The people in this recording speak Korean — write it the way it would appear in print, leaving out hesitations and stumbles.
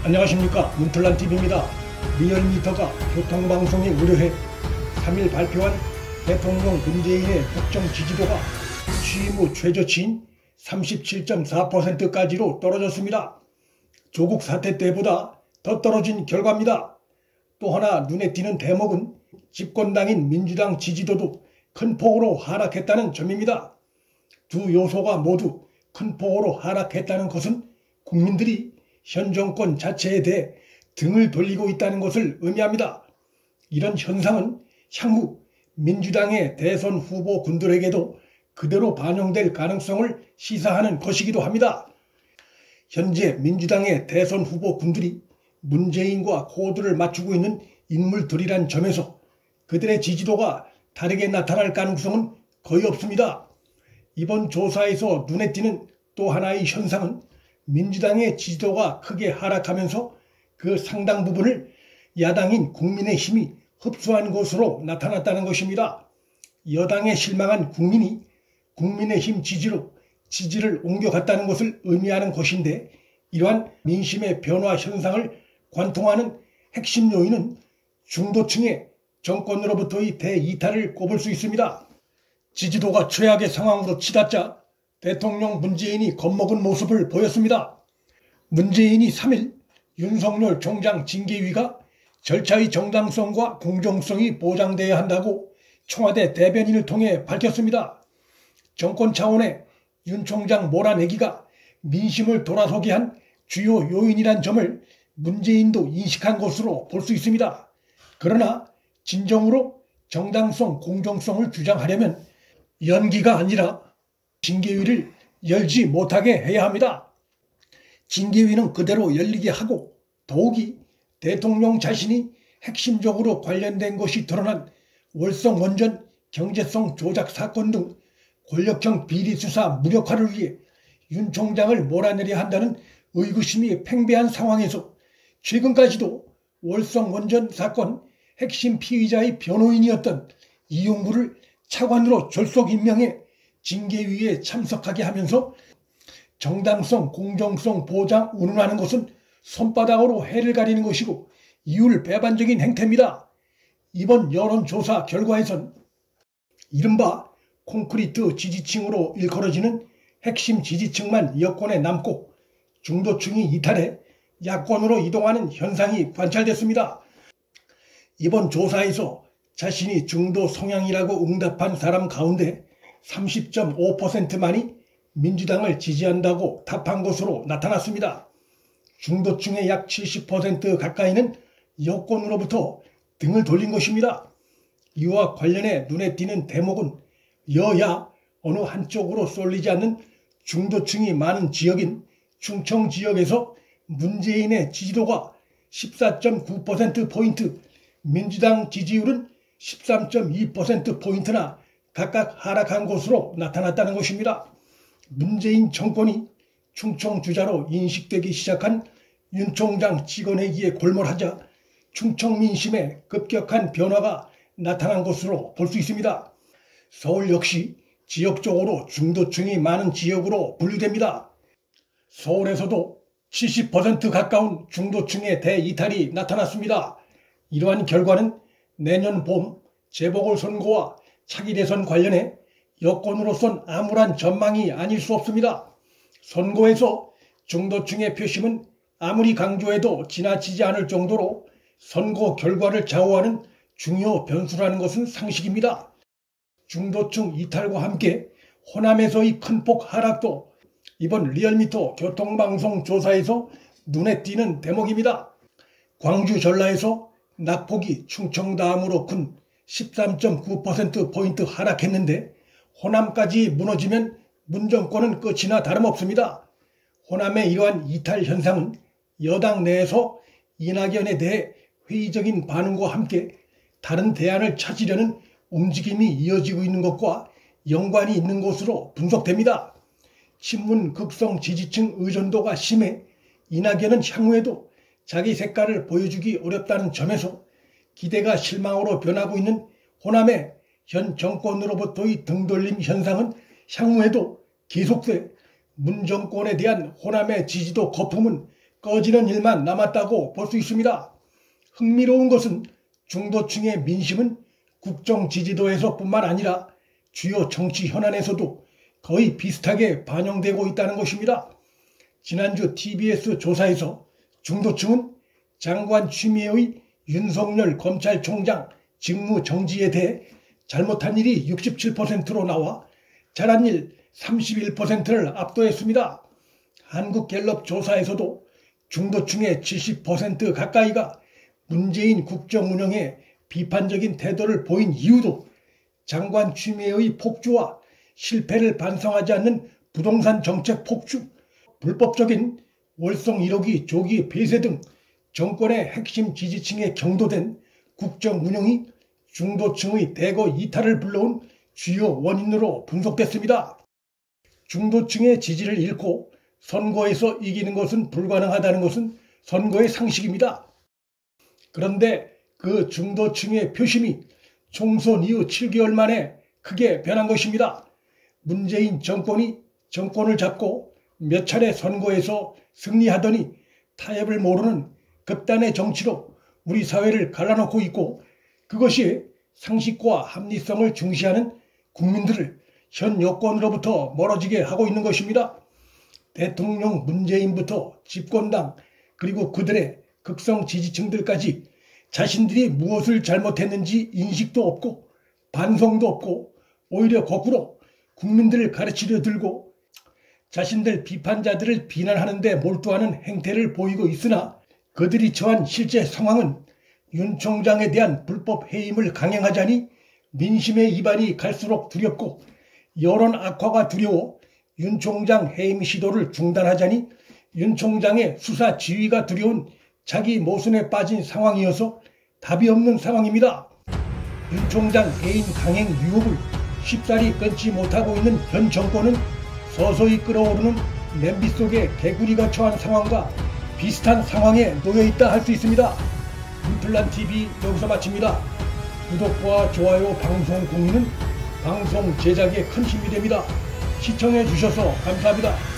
안녕하십니까, 문틀란TV입니다. 리얼미터가 교통방송에 의뢰해 3일 발표한 대통령 문재인의 국정 지지도가 취임 후 최저치인 37.4%까지로 떨어졌습니다. 조국 사태 때보다 더 떨어진 결과입니다. 또 하나 눈에 띄는 대목은 집권당인 민주당 지지도도 큰 폭으로 하락했다는 점입니다. 두 요소가 모두 큰 폭으로 하락했다는 것은 국민들이 현 정권 자체에 대해 등을 돌리고 있다는 것을 의미합니다. 이런 현상은 향후 민주당의 대선 후보군들에게도 그대로 반영될 가능성을 시사하는 것이기도 합니다. 현재 민주당의 대선 후보군들이 문재인과 코드를 맞추고 있는 인물들이란 점에서 그들의 지지도가 다르게 나타날 가능성은 거의 없습니다. 이번 조사에서 눈에 띄는 또 하나의 현상은 민주당의 지지도가 크게 하락하면서 그 상당 부분을 야당인 국민의힘이 흡수한 것으로 나타났다는 것입니다. 여당에 실망한 국민이 국민의힘 지지로 지지를 옮겨갔다는 것을 의미하는 것인데, 이러한 민심의 변화 현상을 관통하는 핵심 요인은 중도층의 정권으로부터의 대이탈을 꼽을 수 있습니다. 지지도가 최악의 상황으로 치닫자 대통령 문재인이 겁먹은 모습을 보였습니다. 문재인이 3일 윤석열 총장 징계위가 절차의 정당성과 공정성이 보장돼야 한다고 청와대 대변인을 통해 밝혔습니다. 정권 차원의 윤 총장 몰아내기가 민심을 돌아서게 한 주요 요인이란 점을 문재인도 인식한 것으로 볼 수 있습니다. 그러나 진정으로 정당성, 공정성을 주장하려면 연기가 아니라 징계위를 열지 못하게 해야 합니다. 징계위는 그대로 열리게 하고, 더욱이 대통령 자신이 핵심적으로 관련된 것이 드러난 월성 원전 경제성 조작 사건 등 권력형 비리 수사 무력화를 위해 윤 총장을 몰아내려 한다는 의구심이 팽배한 상황에서 최근까지도 월성 원전 사건 핵심 피의자의 변호인이었던 이용구를 차관으로 졸속 임명해 징계위에 참석하게 하면서 정당성, 공정성 보장 운운하는 것은 손바닥으로 해를 가리는 것이고 이율배반적인 행태입니다. 이번 여론조사 결과에선 이른바 콘크리트 지지층으로 일컬어지는 핵심 지지층만 여권에 남고 중도층이 이탈해 야권으로 이동하는 현상이 관찰됐습니다. 이번 조사에서 자신이 중도 성향이라고 응답한 사람 가운데 30.5%만이 민주당을 지지한다고 답한 것으로 나타났습니다. 중도층의 약 70% 가까이는 여권으로부터 등을 돌린 것입니다. 이와 관련해 눈에 띄는 대목은 여야 어느 한쪽으로 쏠리지 않는 중도층이 많은 지역인 충청 지역에서 문재인의 지지도가 14.9%포인트, 민주당 지지율은 13.2%포인트나 각각 하락한 것으로 나타났다는 것입니다. 문재인 정권이 충청 주자로 인식되기 시작한 윤 총장 찍어내기에 골몰하자 충청 민심에 급격한 변화가 나타난 것으로 볼 수 있습니다. 서울 역시 지역적으로 중도층이 많은 지역으로 분류됩니다. 서울에서도 70% 가까운 중도층의 대이탈이 나타났습니다. 이러한 결과는 내년 봄 재보궐선거와 차기 대선 관련해 여권으로선 암울한 전망이 아닐 수 없습니다. 선거에서 중도층의 표심은 아무리 강조해도 지나치지 않을 정도로 선거 결과를 좌우하는 중요 변수라는 것은 상식입니다. 중도층 이탈과 함께 호남에서의 큰 폭 하락도 이번 리얼미터 교통방송 조사에서 눈에 띄는 대목입니다. 광주 전라에서 낙폭이 충청 다음으로 큰 13.9%포인트 하락했는데 호남까지 무너지면 문정권은 끝이나 다름없습니다. 호남의 이러한 이탈 현상은 여당 내에서 이낙연에 대해 회의적인 반응과 함께 다른 대안을 찾으려는 움직임이 이어지고 있는 것과 연관이 있는 것으로 분석됩니다. 친문 극성 지지층 의존도가 심해 이낙연은 향후에도 자기 색깔을 보여주기 어렵다는 점에서 기대가 실망으로 변하고 있는 호남의 현 정권으로부터의 등돌림 현상은 향후에도 계속돼 문 정권에 대한 호남의 지지도 거품은 꺼지는 일만 남았다고 볼 수 있습니다. 흥미로운 것은 중도층의 민심은 국정 지지도에서 뿐만 아니라 주요 정치 현안에서도 거의 비슷하게 반영되고 있다는 것입니다. 지난주 TBS 조사에서 중도층은 장관 취미의 윤석열 검찰총장 직무 정지에 대해 잘못한 일이 67%로 나와 잘한 일 31%를 압도했습니다. 한국갤럽 조사에서도 중도층의 70% 가까이가 문재인 국정 운영에 비판적인 태도를 보인 이유도 장관 취미의 폭주와 실패를 반성하지 않는 부동산 정책 폭주, 불법적인 월성 1호기 조기 폐쇄 등 정권의 핵심 지지층에 경도된 국정 운영이 중도층의 대거 이탈을 불러온 주요 원인으로 분석됐습니다. 중도층의 지지를 잃고 선거에서 이기는 것은 불가능하다는 것은 선거의 상식입니다. 그런데 그 중도층의 표심이 총선 이후 7개월 만에 크게 변한 것입니다. 문재인 정권이 정권을 잡고 몇 차례 선거에서 승리하더니 타협을 모르는 극단의 정치로 우리 사회를 갈라놓고 있고, 그것이 상식과 합리성을 중시하는 국민들을 현 여권으로부터 멀어지게 하고 있는 것입니다. 대통령 문재인부터 집권당 그리고 그들의 극성 지지층들까지 자신들이 무엇을 잘못했는지 인식도 없고 반성도 없고 오히려 거꾸로 국민들을 가르치려 들고 자신들 비판자들을 비난하는 데 몰두하는 행태를 보이고 있으나, 그들이 처한 실제 상황은 윤 총장에 대한 불법 해임을 강행하자니 민심의 이반이 갈수록 두렵고, 여론 악화가 두려워 윤 총장 해임 시도를 중단하자니 윤 총장의 수사 지휘가 두려운 자기 모순에 빠진 상황이어서 답이 없는 상황입니다. 윤 총장 해임 강행 유혹을 쉽사리 끊지 못하고 있는 현 정권은 서서히 끓어오르는 냄비 속에 개구리가 처한 상황과 비슷한 상황에 놓여있다 할 수 있습니다. 윤틀란TV 여기서 마칩니다. 구독과 좋아요, 방송 공유는 방송 제작에 큰 힘이 됩니다. 시청해 주셔서 감사합니다.